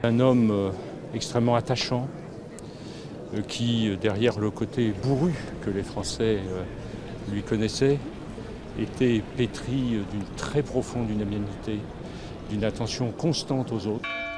Un homme extrêmement attachant qui, derrière le côté bourru que les Français lui connaissaient, était pétri d'une très profonde humanité, d'une attention constante aux autres.